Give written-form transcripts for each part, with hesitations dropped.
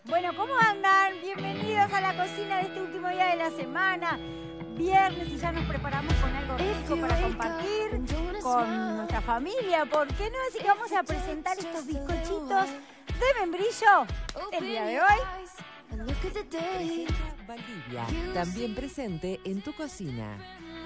Bueno, ¿cómo andan? Bienvenidos a la cocina de este último día de la semana. Viernes y ya nos preparamos con algo rico para compartir con nuestra familia. ¿Por qué no? Así que vamos a presentar estos bizcochitos de membrillo el día de hoy. Presenta Valdivia, también presente en tu cocina.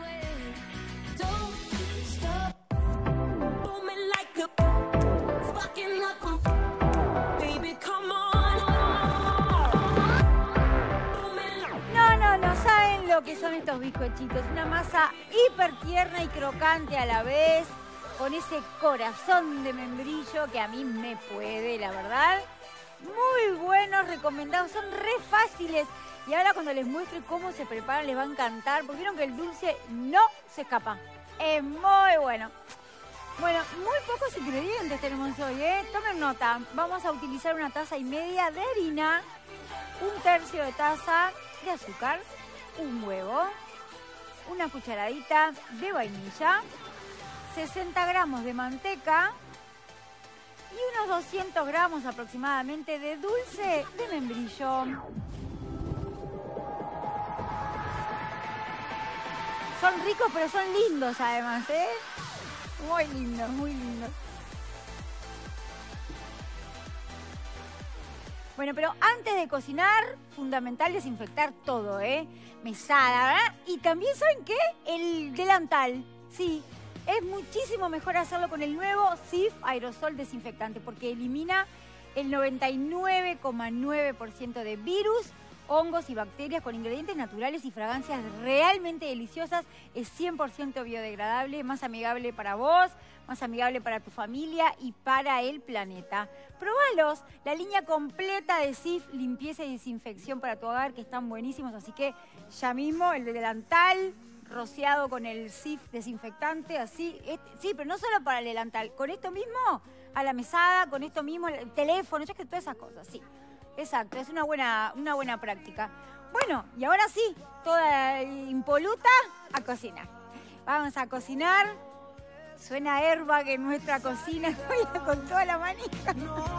No saben lo que son estos bizcochitos. Una masa hiper tierna y crocante a la vez, con ese corazón de membrillo que a mí me puede, la verdad. Muy buenos, recomendados, son re fáciles. Y ahora cuando les muestre cómo se preparan les va a encantar, porque vieron que el dulce no se escapa. Es muy bueno. Bueno, muy pocos ingredientes tenemos hoy, ¿eh? Tomen nota. Vamos a utilizar 1,5 tazas de harina, 1/3 de taza de azúcar, un huevo, una cucharadita de vainilla, 60 gramos de manteca y unos 200 gramos aproximadamente de dulce de membrillo. Son ricos, pero son lindos además, ¿eh? Muy lindos, muy lindos. Bueno, pero antes de cocinar, fundamental desinfectar todo, ¿eh? Mesada, ¿verdad? Y también, ¿saben qué? El delantal, sí. Es muchísimo mejor hacerlo con el nuevo Cif Aerosol Desinfectante porque elimina el 99,9% de virus, hongos y bacterias con ingredientes naturales y fragancias realmente deliciosas. Es 100% biodegradable, más amigable para vos, más amigable para tu familia y para el planeta. Probalos, la línea completa de Cif, limpieza y desinfección para tu hogar, que están buenísimos. Así que ya mismo el de delantal rociado con el Cif desinfectante, así. Sí, pero no solo para el delantal, con esto mismo a la mesada, con esto mismo el teléfono, ya que todas esas cosas, sí. Exacto, es una buena práctica. Bueno, y ahora sí, toda impoluta a cocinar. Vamos a cocinar. Suena herba que en nuestra cocina con toda la manija.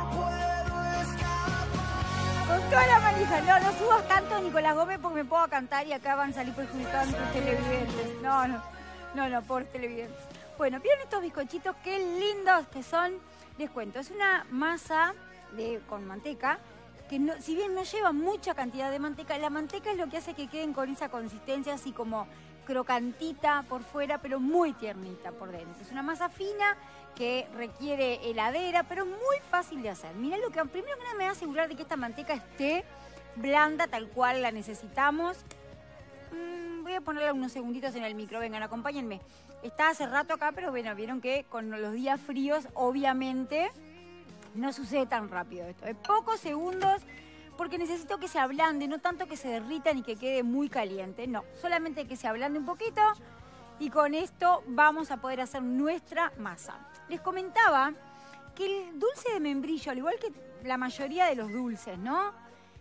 Con toda la manija. No subas tanto, Nicolás Gómez, porque me puedo cantar y acá van a salir perjudicados tus televidentes. No, por televidentes. Bueno, ¿vieron estos bizcochitos? Qué lindos que son. Les cuento, es una masa con manteca, que no, si bien no lleva mucha cantidad de manteca, la manteca es lo que hace que queden con esa consistencia así como crocantita por fuera, pero muy tiernita por dentro. Es una masa fina que requiere heladera, pero muy fácil de hacer. Mirá lo que primero que nada me va a asegurar de que esta manteca esté blanda tal cual la necesitamos. Voy a ponerla unos segunditos en el micro, vengan, acompáñenme. Está hace rato acá, pero bueno, vieron que con los días fríos, obviamente, no sucede tan rápido esto. De pocos segundos, porque necesito que se ablande, no tanto que se derrita ni que quede muy caliente. No, solamente que se ablande un poquito y con esto vamos a poder hacer nuestra masa. Les comentaba que el dulce de membrillo, al igual que la mayoría de los dulces, ¿no?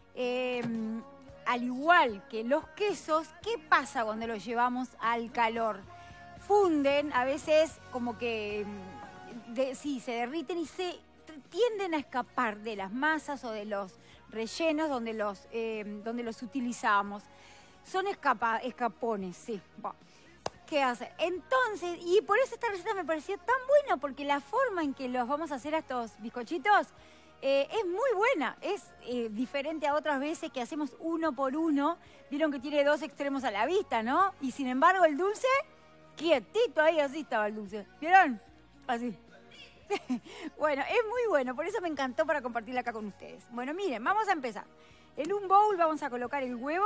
Al igual que los quesos, ¿qué pasa cuando los llevamos al calor? Funden, a veces como que sí, se derriten y se tienden a escapar de las masas o de los rellenos donde los utilizamos. Son escapones, sí. Bueno, ¿qué hacer? Entonces, y por eso esta receta me pareció tan buena, porque la forma en que los vamos a hacer a estos bizcochitos es muy buena. Es diferente a otras veces que hacemos uno por uno. Vieron que tiene 2 extremos a la vista, ¿no? Y sin embargo el dulce, quietito ahí, así estaba el dulce. ¿Vieron? Así. Bueno, es muy bueno, por eso me encantó para compartirla acá con ustedes. Bueno, miren, vamos a empezar. En un bowl vamos a colocar el huevo.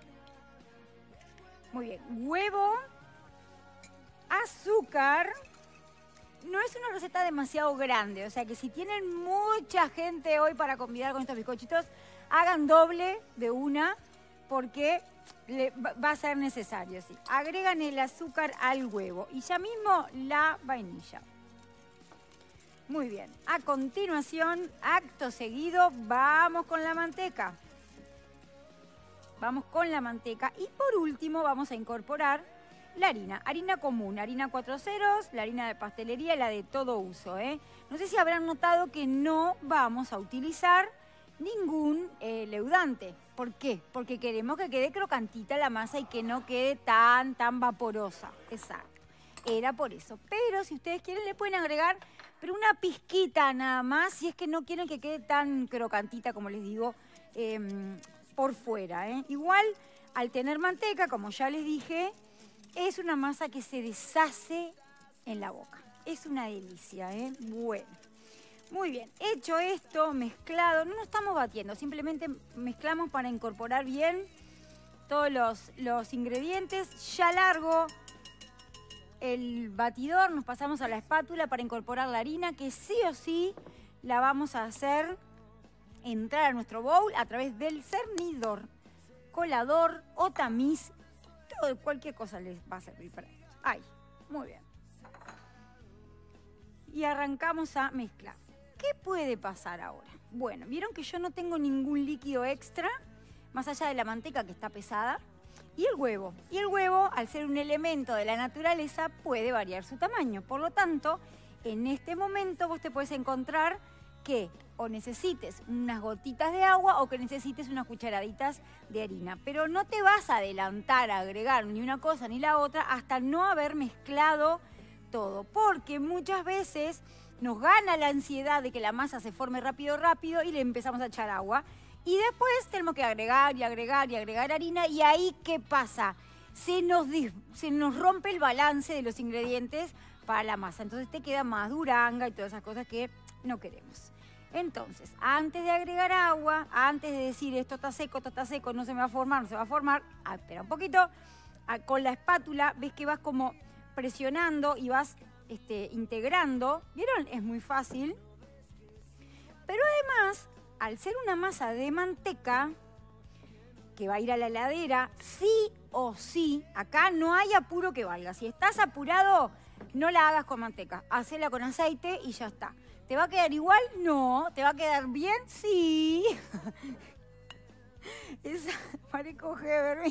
Muy bien, huevo, azúcar. No es una receta demasiado grande, o sea que si tienen mucha gente hoy para convidar con estos bizcochitos, hagan doble de una, porque va a ser necesario, sí. Agregan el azúcar al huevo y ya mismo la vainilla. Muy bien, a continuación, acto seguido, vamos con la manteca. Vamos con la manteca y por último vamos a incorporar la harina común, harina 4 ceros, la harina de pastelería y la de todo uso, ¿eh? No sé si habrán notado que no vamos a utilizar ningún ayudante. ¿Por qué? Porque queremos que quede crocantita la masa y que no quede tan vaporosa. Exacto. Era por eso. Pero si ustedes quieren le pueden agregar, pero una pizquita nada más, si es que no quieren que quede tan crocantita, como les digo, por fuera. Igual, al tener manteca, como ya les dije, es una masa que se deshace en la boca. Es una delicia, Bueno. Muy bien, hecho esto, mezclado, no nos estamos batiendo, simplemente mezclamos para incorporar bien todos los ingredientes. Ya largo el batidor, nos pasamos a la espátula para incorporar la harina, que sí o sí la vamos a hacer entrar a nuestro bowl a través del cernidor, colador o tamiz, cualquier cosa les va a servir para esto. Ahí, muy bien. Y arrancamos a mezclar. ¿Qué puede pasar ahora? Bueno, vieron que yo no tengo ningún líquido extra, más allá de la manteca que está pesada, y el huevo. Y el huevo, al ser un elemento de la naturaleza, puede variar su tamaño. Por lo tanto, en este momento vos te puedes encontrar que o necesites unas gotitas de agua o que necesites unas cucharaditas de harina. Pero no te vas a adelantar a agregar ni una cosa ni la otra hasta no haber mezclado todo, porque muchas veces nos gana la ansiedad de que la masa se forme rápido y le empezamos a echar agua. Y después tenemos que agregar y agregar y agregar harina. Y ahí, ¿qué pasa? Se nos rompe el balance de los ingredientes para la masa. Entonces te queda más duranga y todas esas cosas que no queremos. Entonces, antes de agregar agua, antes de decir esto está seco, no se me va a formar, no se va a formar, espera un poquito. Con la espátula ves que vas como presionando y vas integrando. ¿Vieron? Es muy fácil. Pero además, al ser una masa de manteca que va a ir a la heladera, sí o sí, acá no hay apuro que valga. Si estás apurado, no la hagas con manteca. Hacela con aceite y ya está. ¿Te va a quedar igual? No. ¿Te va a quedar bien? Sí. Esa parezco Heber.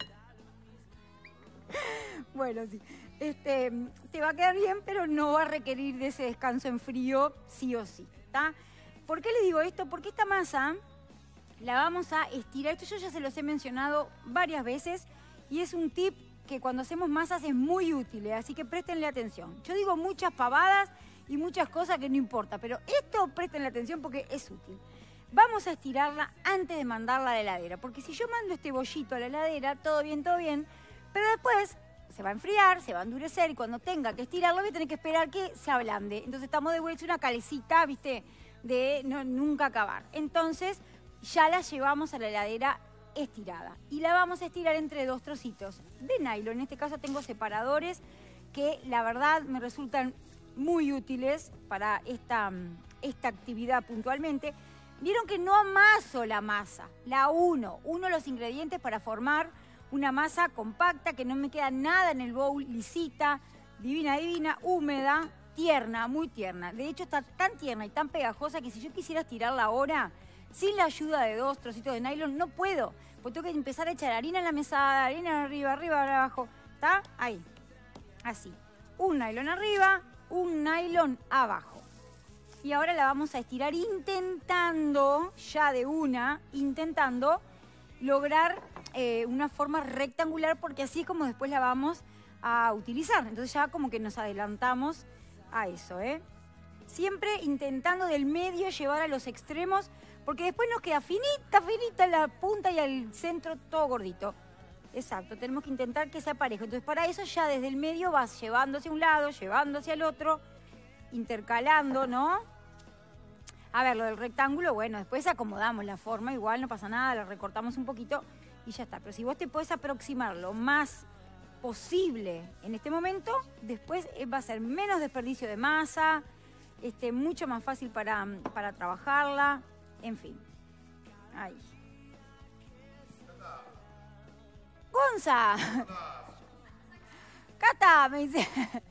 Bueno, sí. Te va a quedar bien, pero no va a requerir de ese descanso en frío, sí o sí, ¿está? ¿Por qué les digo esto? Porque esta masa la vamos a estirar. Esto yo ya se los he mencionado varias veces y es un tip que cuando hacemos masas es muy útil, así que préstenle atención. Yo digo muchas pavadas y muchas cosas que no importa, pero esto préstenle atención porque es útil. Vamos a estirarla antes de mandarla a la heladera, porque si yo mando este bollito a la heladera, todo bien, pero después se va a enfriar, se va a endurecer y cuando tenga que estirarlo voy a tener que esperar que se ablande. Entonces estamos de vuelta una calecita, ¿viste? De nunca acabar. Entonces ya la llevamos a la heladera estirada y la vamos a estirar entre dos trocitos de nylon. En este caso tengo separadores que la verdad me resultan muy útiles para esta actividad puntualmente. Vieron que no amaso la masa, la uno los ingredientes para formar una masa compacta que no me queda nada en el bowl, lisita, divina, húmeda, tierna, muy tierna. De hecho está tan tierna y tan pegajosa que si yo quisiera estirarla ahora, sin la ayuda de dos trocitos de nylon, no puedo. Pues tengo que empezar a echar harina en la mesada, harina arriba, abajo. ¿Está? Ahí. Así. Un nylon arriba, un nylon abajo. Y ahora la vamos a estirar intentando lograr una forma rectangular, porque así es como después la vamos a utilizar. Entonces ya como que nos adelantamos a eso, Siempre intentando del medio llevar a los extremos, porque después nos queda finita la punta y al centro todo gordito. Exacto, tenemos que intentar que sea parejo. Entonces para eso ya desde el medio vas llevando hacia un lado, llevando hacia el otro, intercalando, ¿no? A ver, lo del rectángulo, bueno, después acomodamos la forma, igual no pasa nada, la recortamos un poquito y ya está. Pero si vos te podés aproximar lo más posible en este momento, después va a ser menos desperdicio de masa, mucho más fácil para trabajarla, en fin. Ahí. Gonza. Cata, me dice.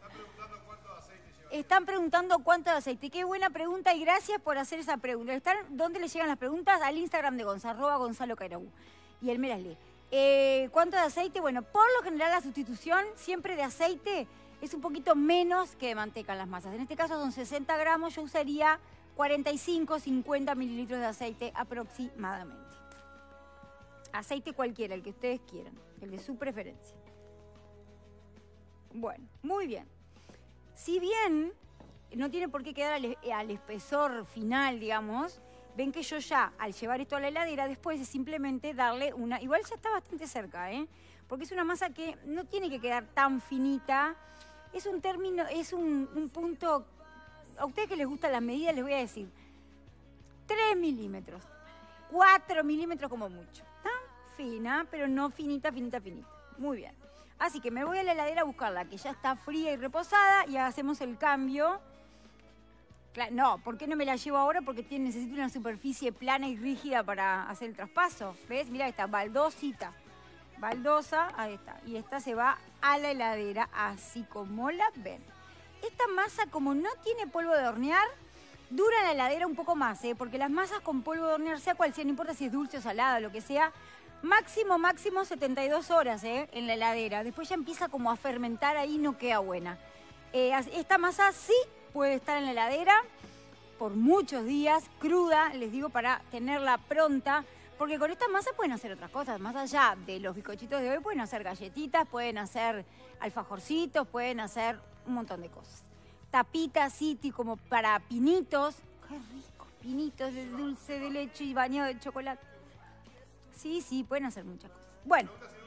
Están preguntando cuánto de aceite. Qué buena pregunta y gracias por hacer esa pregunta. ¿Dónde le llegan las preguntas? Al Instagram de Gonza, @GonzaloCairau. Y él me las lee. ¿Cuánto de aceite? Bueno, por lo general la sustitución siempre de aceite es un poquito menos que de manteca en las masas. En este caso son 60 gramos, yo usaría 45, 50 mililitros de aceite aproximadamente. Aceite cualquiera, el que ustedes quieran, el de su preferencia. Bueno, muy bien. Si bien no tiene por qué quedar al espesor final, digamos, ven que yo ya, al llevar esto a la heladera, después es simplemente darle una... Igual ya está bastante cerca, ¿eh? Porque es una masa que no tiene que quedar tan finita. Es un término, es un punto... A ustedes que les gustan las medidas, les voy a decir 3 milímetros, 4 milímetros como mucho. ¿Está? Fina, pero no finita, finita, finita. Muy bien. Así que me voy a la heladera a buscarla, que ya está fría y reposada, y hacemos el cambio. No, ¿por qué no me la llevo ahora? Porque necesito una superficie plana y rígida para hacer el traspaso. ¿Ves? Mirá, esta baldosita. Baldosa, ahí está. Y esta se va a la heladera, así como la ven. Esta masa, como no tiene polvo de hornear, dura en la heladera un poco más, ¿eh? Porque las masas con polvo de hornear, sea cual sea, no importa si es dulce o salada, lo que sea, máximo 72 horas, en la heladera. Después ya empieza como a fermentar ahí, no queda buena. Esta masa sí puede estar en la heladera por muchos días, cruda, les digo, para tenerla pronta, porque con esta masa pueden hacer otras cosas. Más allá de los bizcochitos de hoy, pueden hacer galletitas, pueden hacer alfajorcitos, pueden hacer un montón de cosas. Tapitas, sí, como para pinitos. Qué rico, pinitos de dulce de leche y bañado de chocolate. Sí, pueden hacer muchas cosas. Bueno.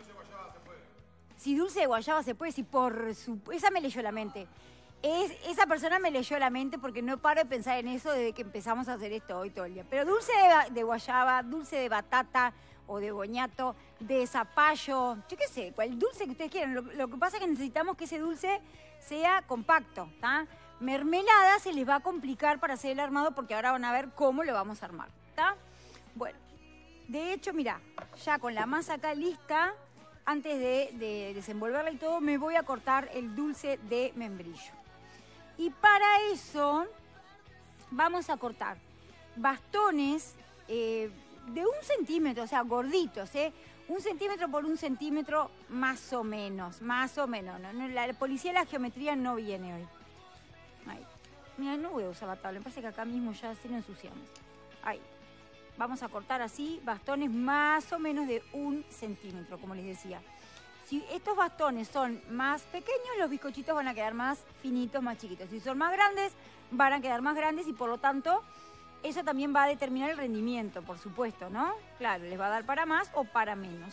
Si dulce de guayaba se puede, si por su... Esa me leyó la mente. Esa persona me leyó la mente porque no paro de pensar en eso desde que empezamos a hacer esto hoy todo el día. Pero dulce de guayaba, dulce de batata o de boñato, de zapallo, yo qué sé, cual dulce que ustedes quieran. Lo que pasa es que necesitamos que ese dulce sea compacto, ¿está? Mermelada se les va a complicar para hacer el armado porque ahora van a ver cómo lo vamos a armar, ¿está? Bueno, de hecho, mirá, ya con la masa acá lista, antes de desenvolverla y todo, me voy a cortar el dulce de membrillo. Y para eso vamos a cortar bastones de 1 centímetro, o sea, gorditos, 1 centímetro por 1 centímetro más o menos. No, la policía de la geometría no viene hoy. Ahí. Mira, no voy a usar la tabla, me parece que acá mismo ya sí lo ensuciamos. Ahí. Vamos a cortar así bastones más o menos de 1 centímetro, como les decía. Si estos bastones son más pequeños, los bizcochitos van a quedar más finitos, más chiquitos. Si son más grandes, van a quedar más grandes y por lo tanto, eso también va a determinar el rendimiento, por supuesto, ¿no? Claro, les va a dar para más o para menos.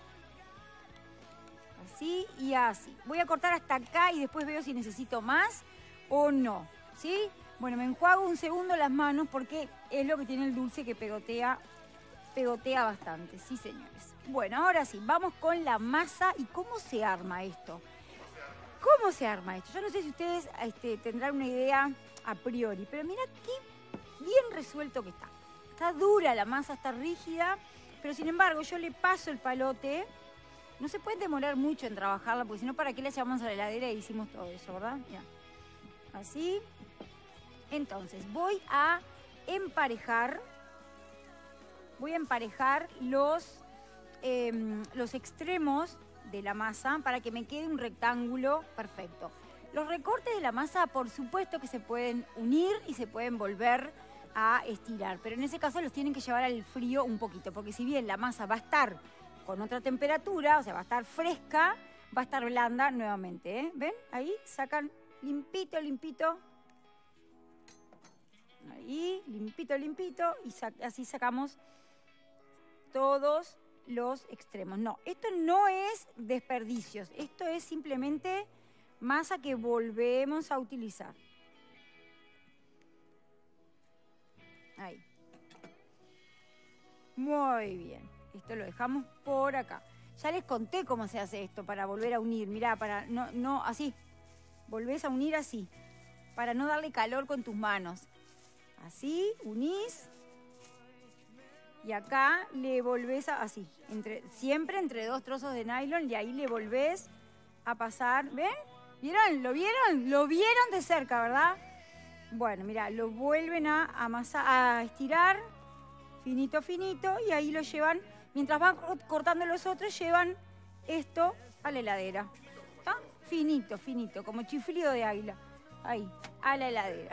Así y así. Voy a cortar hasta acá y después veo si necesito más o no, ¿sí? Bueno, me enjuago un segundo las manos porque es lo que tiene el dulce que pegotea bastante, sí señores. Bueno, ahora sí, vamos con la masa y cómo se arma esto. ¿Cómo se arma esto? Yo no sé si ustedes tendrán una idea a priori, pero mira qué bien resuelto que está. Está dura la masa, está rígida, pero sin embargo yo le paso el palote. No se puede demorar mucho en trabajarla, porque si no, ¿para qué la llevamos a la heladera y hicimos todo eso, verdad? Ya. Así. Entonces, voy a emparejar los extremos de la masa para que me quede un rectángulo perfecto. Los recortes de la masa, por supuesto que se pueden unir y se pueden volver a estirar, pero en ese caso los tienen que llevar al frío un poquito, porque si bien la masa va a estar con otra temperatura, o sea, va a estar fresca, va a estar blanda nuevamente, ¿eh? ¿Ven? Ahí sacan limpito, limpito. Ahí, limpito, limpito, y así sacamos todos los extremos. No, esto no es desperdicios, esto es simplemente masa que volvemos a utilizar. Ahí. Muy bien, esto lo dejamos por acá. Ya les conté cómo se hace esto para volver a unir, mirá, para no así, volvés a unir así, para no darle calor con tus manos. Así, unís. Y acá le volvés así, siempre entre 2 trozos de nylon y ahí le volvés a pasar. ¿Ven? ¿Vieron? ¿Lo vieron? Lo vieron de cerca, ¿verdad? Bueno, mira, lo vuelven a estirar, finito, finito, y ahí lo llevan, mientras van cortando los otros, llevan esto a la heladera. ¿Está? Finito, finito, como chiflido de águila. Ahí, a la heladera.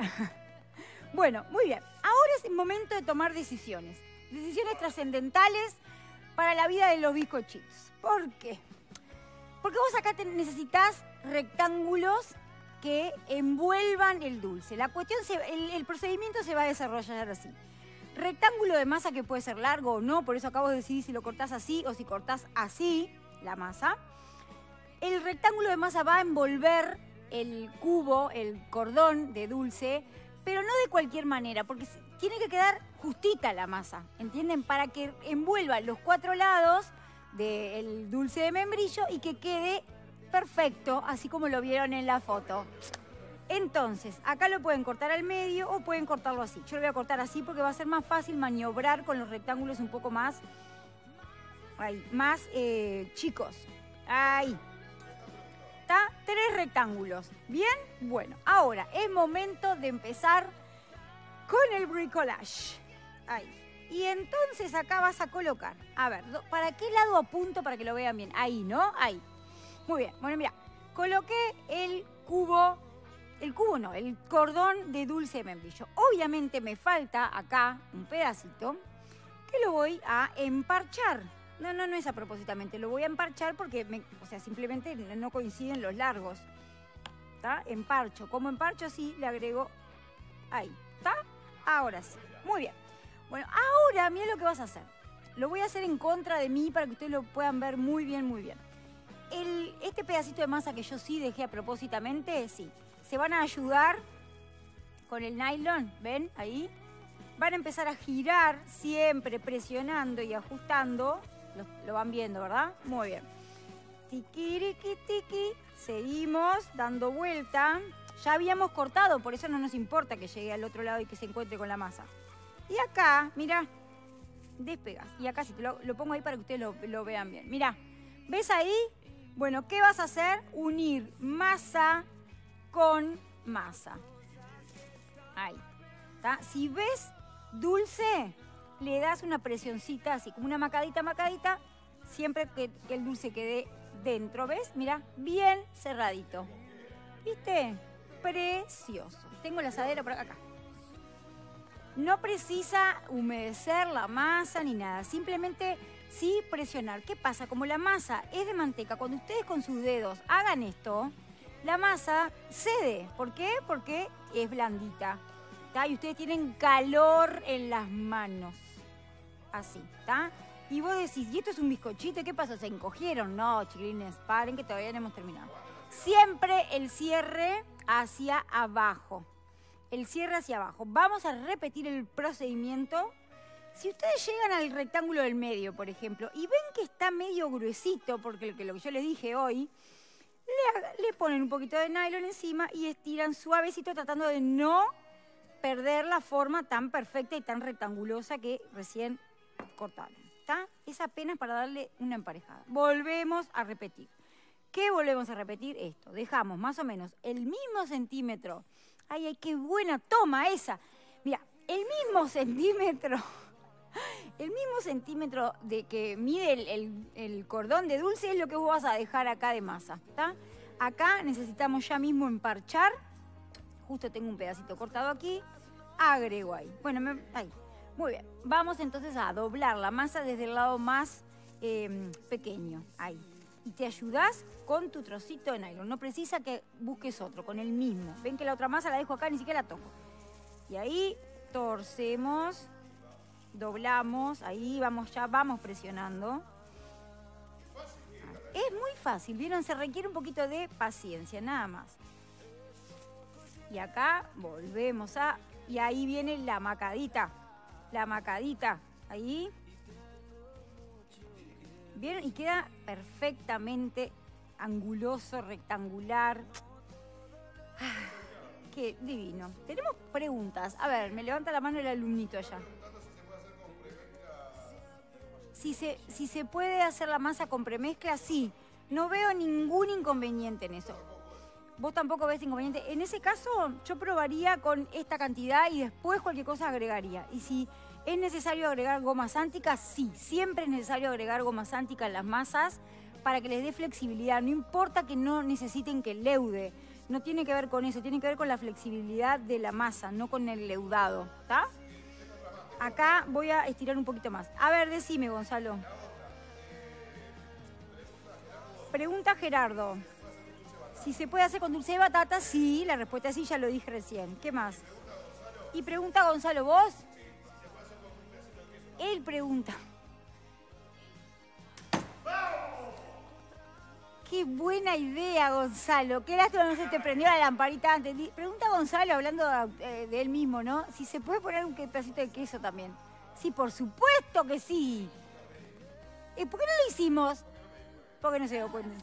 Bueno, muy bien. Ahora es el momento de tomar decisiones. Decisiones trascendentales para la vida de los bizcochitos. ¿Por qué? Porque vos acá necesitas rectángulos que envuelvan el dulce. La cuestión, el procedimiento se va a desarrollar así. Rectángulo de masa que puede ser largo o no, por eso acabo de decidir si lo cortás así o si cortás así la masa. El rectángulo de masa va a envolver el cubo, el cordón de dulce, pero no de cualquier manera, porque tiene que quedar justita la masa, ¿entienden? Para que envuelva los 4 lados del dulce de membrillo y que quede perfecto, así como lo vieron en la foto. Entonces, acá lo pueden cortar al medio o pueden cortarlo así. Yo lo voy a cortar así porque va a ser más fácil maniobrar con los rectángulos un poco más, chicos. Ahí. ¿Está? 3 rectángulos. ¿Bien? Bueno, ahora es momento de empezar con el bricolage. Ahí. Y entonces acá vas a colocar, a ver, ¿para qué lado apunto para que lo vean bien? Ahí, ¿no? Ahí. Muy bien. Bueno, mira, coloqué el cordón de dulce de membrillo. Obviamente me falta acá un pedacito que lo voy a emparchar. No es a propósitamente, lo voy a emparchar porque, simplemente no coinciden los largos. ¿Está? Emparcho. Como emparcho, sí, le agrego ahí. ¿Está? Ahora sí. Muy bien. Bueno, ahora mira lo que vas a hacer. Lo voy a hacer en contra de mí para que ustedes lo puedan ver muy bien, muy bien. Este pedacito de masa que yo sí dejé a propósitamente, sí. Se van a ayudar con el nylon, ¿ven? Ahí. Van a empezar a girar siempre presionando y ajustando. Lo van viendo, ¿verdad? Muy bien. Tiquiriqui, tiqui. Seguimos dando vuelta. Ya habíamos cortado, por eso no nos importa que llegue al otro lado y que se encuentre con la masa. Y acá, mira, despegas. Y acá sí, lo pongo ahí para que ustedes lo vean bien. Mira, ¿ves ahí? Bueno, ¿qué vas a hacer? Unir masa con masa. Ahí. ¿Está? Si ves dulce, le das una presioncita así, como una macadita, siempre que el dulce quede dentro, ¿ves? Mira, bien cerradito. ¿Viste? Precioso. Tengo la asadera por acá. No precisa humedecer la masa ni nada, simplemente sí presionar. ¿Qué pasa? Como la masa es de manteca, cuando ustedes con sus dedos hagan esto, la masa cede. ¿Por qué? Porque es blandita, ¿tá? Y ustedes tienen calor en las manos. Así, ¿está? Y vos decís, ¿y esto es un bizcochito? ¿Qué pasó? ¿Se encogieron? No, chiquilines, paren que todavía no hemos terminado. Siempre el cierre hacia abajo. El cierre hacia abajo. Vamos a repetir el procedimiento. Si ustedes llegan al rectángulo del medio, por ejemplo, y ven que está medio gruesito, porque lo que yo les dije hoy, le ponen un poquito de nylon encima y estiran suavecito tratando de no perder la forma tan perfecta y tan rectangulosa que recién cortaron. ¿Está? Es apenas para darle una emparejada. Volvemos a repetir. ¿Qué volvemos a repetir? Esto. Dejamos más o menos el mismo centímetro. ¡Ay, qué buena toma esa! Mira, el mismo centímetro de que mide el cordón de dulce es lo que vos vas a dejar acá de masa, ¿está? Acá necesitamos ya mismo emparchar. Justo tengo un pedacito cortado aquí. Agrego ahí. Bueno, ahí. Muy bien. Vamos entonces a doblar la masa desde el lado más pequeño. Ahí. Y te ayudás con tu trocito de nylon. No precisa que busques otro, con el mismo. Ven que la otra masa la dejo acá, ni siquiera la toco. Y ahí torcemos, doblamos, ahí vamos presionando. Es muy fácil, ¿vieron? Se requiere un poquito de paciencia, nada más. Y acá volvemos y ahí viene la macadita. La macadita, ahí. ¿Vieron? Y queda perfectamente anguloso, rectangular. Qué divino. Tenemos preguntas. A ver, me levanta la mano el alumnito allá. Si se puede hacer la masa con premezcla, sí. No veo ningún inconveniente en eso. ¿Vos tampoco ves inconveniente? En ese caso, yo probaría con esta cantidad y después cualquier cosa agregaría. Y si es necesario agregar goma sántica, sí. Siempre es necesario agregar goma sántica en las masas para que les dé flexibilidad. No importa que no necesiten que leude. No tiene que ver con eso. Tiene que ver con la flexibilidad de la masa, no con el leudado. ¿Está? Acá voy a estirar un poquito más. A ver, decime, Gonzalo. Pregunta Gerardo. Si se puede hacer con dulce de batata, sí, la respuesta es sí, ya lo dije recién. ¿Qué más? Y pregunta Gonzalo, ¿vos? Él pregunta. Qué buena idea, Gonzalo. Qué lástima no se te prendió la lamparita antes. Pregunta Gonzalo, hablando de él mismo, ¿no? Si se puede poner un pedacito de queso también. Sí, por supuesto que sí. ¿Por qué no lo hicimos? Porque no se dio cuenta.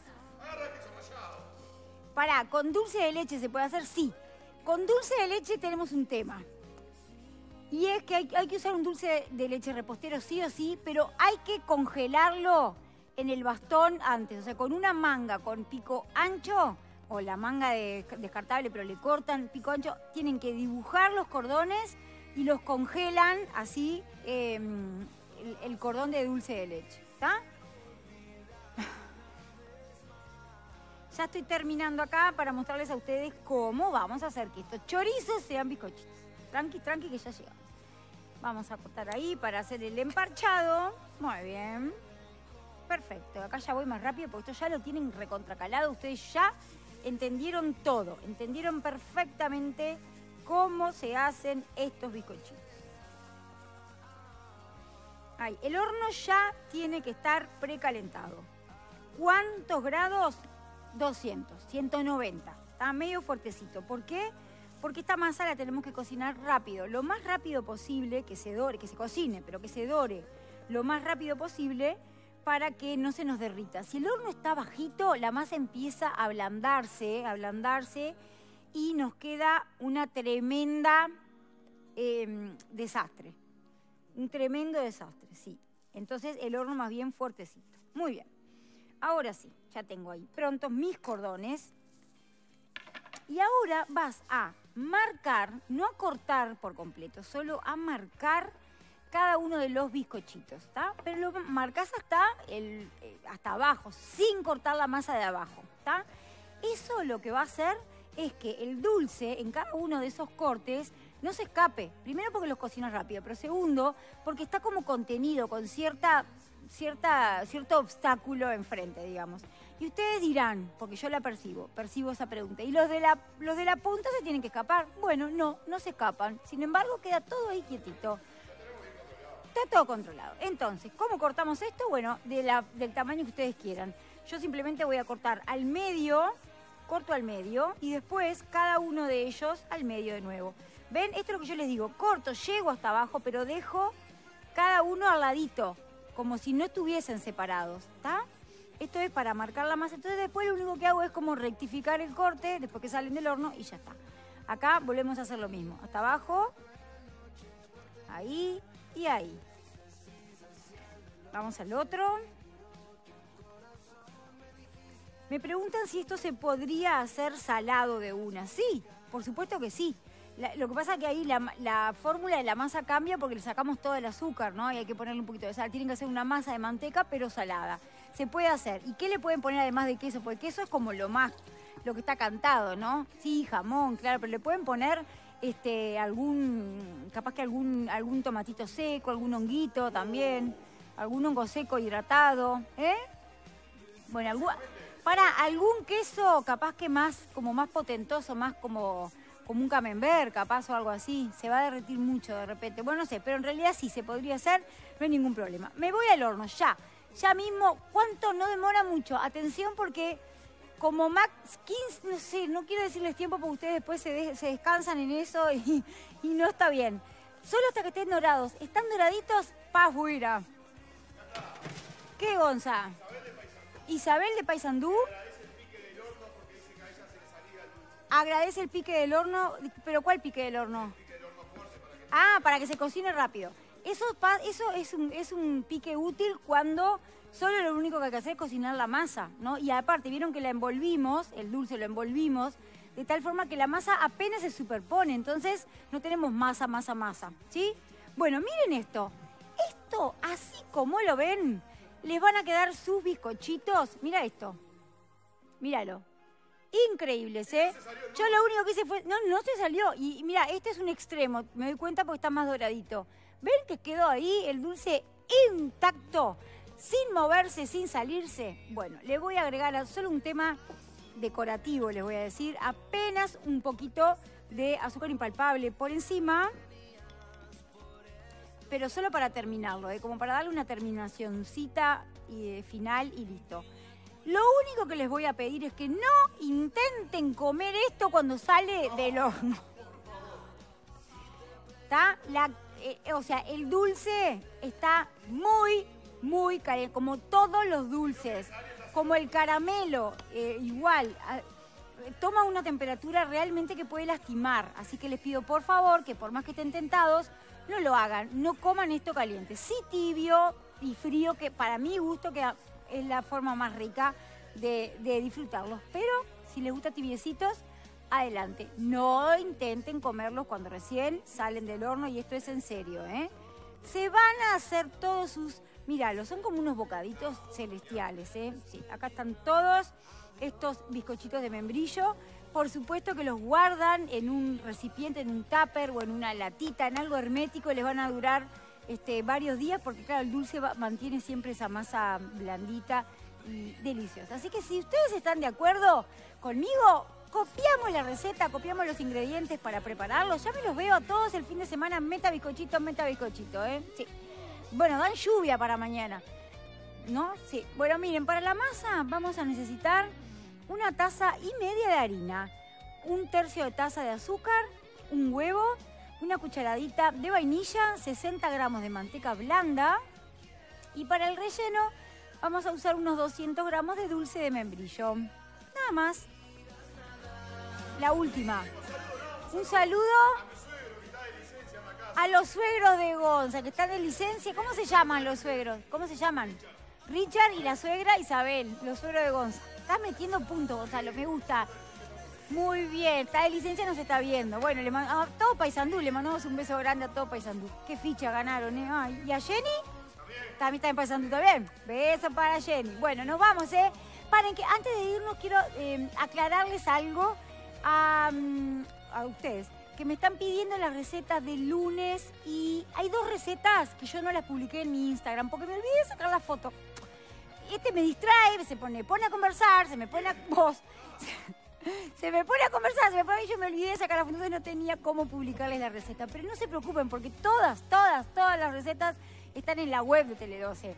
Pará, ¿con dulce de leche se puede hacer? Sí. Con dulce de leche tenemos un tema. Y es que hay que usar un dulce de leche repostero sí o sí, pero hay que congelarlo en el bastón antes. O sea, con una manga con pico ancho, o la manga descartable, pero le cortan pico ancho, tienen que dibujar los cordones y los congelan así el cordón de dulce de leche. ¿Está? Ya estoy terminando acá para mostrarles a ustedes cómo vamos a hacer que estos chorizos sean bizcochitos. Tranqui, tranqui, que ya llegamos. Vamos a cortar ahí para hacer el emparchado. Muy bien. Perfecto. Acá ya voy más rápido porque esto ya lo tienen recontracalado. Ustedes ya entendieron todo. Entendieron perfectamente cómo se hacen estos bizcochitos. Ahí. El horno ya tiene que estar precalentado. ¿Cuántos grados? 200, 190. Está medio fuertecito. ¿Por qué? Porque esta masa la tenemos que cocinar rápido. Lo más rápido posible, que se dore, que se cocine, pero que se dore lo más rápido posible para que no se nos derrita. Si el horno está bajito, la masa empieza a ablandarse y nos queda una tremenda desastre. Un tremendo desastre, sí. Entonces el horno más bien fuertecito. Muy bien. Ahora sí, ya tengo ahí prontos mis cordones. Y ahora vas a marcar, no a cortar por completo, solo a marcar cada uno de los bizcochitos, ¿está? Pero lo marcás hasta abajo, sin cortar la masa de abajo, ¿está? Eso lo que va a hacer es que el dulce en cada uno de esos cortes no se escape. Primero porque los cocinas rápido, pero segundo porque está como contenido con cierto obstáculo enfrente, digamos. Y ustedes dirán, porque yo la percibo esa pregunta, ¿y los de la punta se tienen que escapar? Bueno, no se escapan. Sin embargo, queda todo ahí quietito. Está todo controlado. Entonces, ¿cómo cortamos esto? Bueno, del tamaño que ustedes quieran. Yo simplemente voy a cortar al medio, corto al medio, y después cada uno de ellos al medio de nuevo. ¿Ven? Esto es lo que yo les digo. Corto, llego hasta abajo, pero dejo cada uno al ladito, como si no estuviesen separados, ¿está? Esto es para marcar la masa. Entonces después lo único que hago es como rectificar el corte después que salen del horno y ya está. Acá volvemos a hacer lo mismo. Hasta abajo, ahí y ahí. Vamos al otro. Me preguntan si esto se podría hacer salado de una. Sí, por supuesto que sí. Lo que pasa es que ahí la fórmula de la masa cambia porque le sacamos todo el azúcar, ¿no? Y hay que ponerle un poquito de sal. Tienen que hacer una masa de manteca, pero salada. Se puede hacer. ¿Y qué le pueden poner además de queso? Porque queso es como lo que está cantado, ¿no? Sí, jamón, claro, pero le pueden poner capaz que algún tomatito seco, algún honguito también, algún hongo seco hidratado, ¿eh? Bueno, algún queso capaz que más potentoso, más como un camembert, capaz o algo así. Se va a derretir mucho de repente. Bueno, no sé, pero en realidad sí se podría hacer, no hay ningún problema. Me voy al horno, ya mismo. ¿Cuánto? No demora mucho. Atención porque como max 15, no sé, no quiero decirles tiempo porque ustedes después se descansan en eso y no está bien. Solo hasta que estén dorados. ¿Están doraditos? Pa' fuera. ¿Qué, Gonza? Isabel de Paysandú. Agradece el pique del horno, pero ¿cuál pique del horno? Para que se cocine rápido. Eso es un pique útil cuando solo lo único que hay que hacer es cocinar la masa, ¿no? Y aparte, vieron que la envolvimos, el dulce lo envolvimos, de tal forma que la masa apenas se superpone, entonces no tenemos masa, ¿sí? Bueno, miren esto. Esto, así como lo ven, les van a quedar sus bizcochitos. Mira esto. Míralo. Increíbles, ¿eh? Yo lo único que hice fue... No se salió. Y mira, este es un extremo. Me doy cuenta porque está más doradito. ¿Ven que quedó ahí el dulce intacto? sin moverse, sin salirse. Bueno, le voy a agregar solo un tema decorativo, les voy a decir, apenas un poquito de azúcar impalpable por encima, pero solo para terminarlo, como para darle una terminacioncita final y listo. Lo único que les voy a pedir es que no intenten comer esto cuando sale del horno. ¿Está? O sea, el dulce está muy caliente, como todos los dulces, como el caramelo, igual. Toma una temperatura realmente que puede lastimar. Así que les pido por favor que por más que estén tentados, no lo hagan, no coman esto caliente. Sí tibio y frío, que para mi gusto que es la forma más rica de disfrutarlos. Pero si les gusta tibiecitos, adelante. No intenten comerlos cuando recién salen del horno y esto es en serio, ¿eh? Se van a hacer todos sus... Míralos, son como unos bocaditos celestiales, ¿eh? Sí, acá están todos estos bizcochitos de membrillo. Por supuesto que los guardan en un recipiente, en un tupper o en una latita, en algo hermético, y les van a durar varios días porque, claro, el dulce mantiene siempre esa masa blandita y deliciosa. Así que si ustedes están de acuerdo conmigo, copiamos la receta, copiamos los ingredientes para prepararlos. Ya me los veo a todos el fin de semana, meta bizcochito, ¿eh? Sí. Bueno, dan lluvia para mañana, ¿no? Sí. Bueno, miren, para la masa vamos a necesitar 1,5 tazas de harina, 1/3 de taza de azúcar, un huevo, una cucharadita de vainilla, 60 gramos de manteca blanda y para el relleno vamos a usar unos 200 gramos de dulce de membrillo. Nada más. La última. Un saludo a los suegros de Gonza, que están de licencia. ¿Cómo se llaman los suegros? ¿Cómo se llaman? Richard y la suegra Isabel, los suegros de Gonza. Estás metiendo puntos, Gonzalo, me gusta. Muy bien, está de licencia, nos está viendo. Bueno, a todo Paysandú, le mandamos un beso grande a todo Paysandú. Qué ficha ganaron, ¿eh? Ay, ¿y a Jenny? También está en Paysandú, ¿también? Beso para Jenny. Bueno, nos vamos, ¿eh? Paren, que antes de irnos quiero aclararles algo a ustedes, que me están pidiendo las recetas del lunes y hay 2 recetas que yo no las publiqué en mi Instagram porque me olvidé de sacar la foto. Me distrae, se pone a conversar, se me pone a... Vos... Se me pone a conversar, y yo me olvidé de sacar la foto y no tenía cómo publicarles la receta. Pero no se preocupen porque todas las recetas están en la web de Tele12.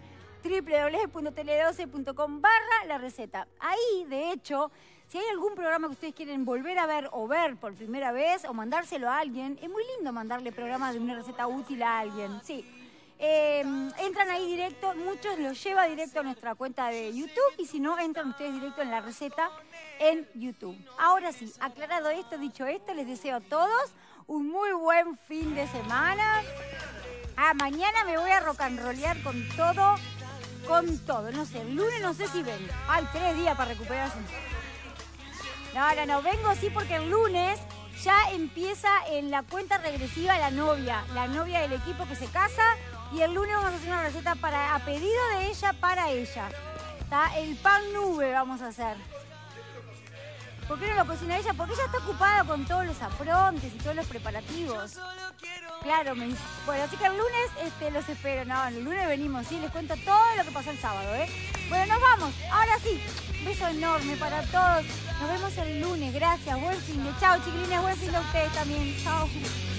www.tele12.com/la receta. Ahí, de hecho, si hay algún programa que ustedes quieren volver a ver o ver por primera vez o mandárselo a alguien, es muy lindo mandarle programas de una receta útil a alguien. Sí. Entran ahí directo, muchos los lleva directo a nuestra cuenta de YouTube y si no, entran ustedes directo en la receta en YouTube. Ahora sí, aclarado esto, dicho esto, les deseo a todos un muy buen fin de semana. Mañana me voy a rock and rollear con todo. No sé, el lunes no sé si vengo. Hay 3 días para recuperarse. No, vengo sí porque el lunes ya empieza en la cuenta regresiva la novia del equipo que se casa. Y el lunes vamos a hacer una receta a pedido de ella para ella. ¿Está? El pan nube vamos a hacer. ¿Por qué no lo cocina ella? Porque ella está ocupada con todos los aprontes y todos los preparativos. Claro, me dice. Bueno, así que el lunes los espero. No, el lunes venimos, sí, les cuento todo lo que pasó el sábado, ¿eh? Bueno, nos vamos. Ahora sí, un beso enorme para todos. Nos vemos el lunes. Gracias, buen fin de. Chao, chiquilines, buen fin de ustedes también. Chao.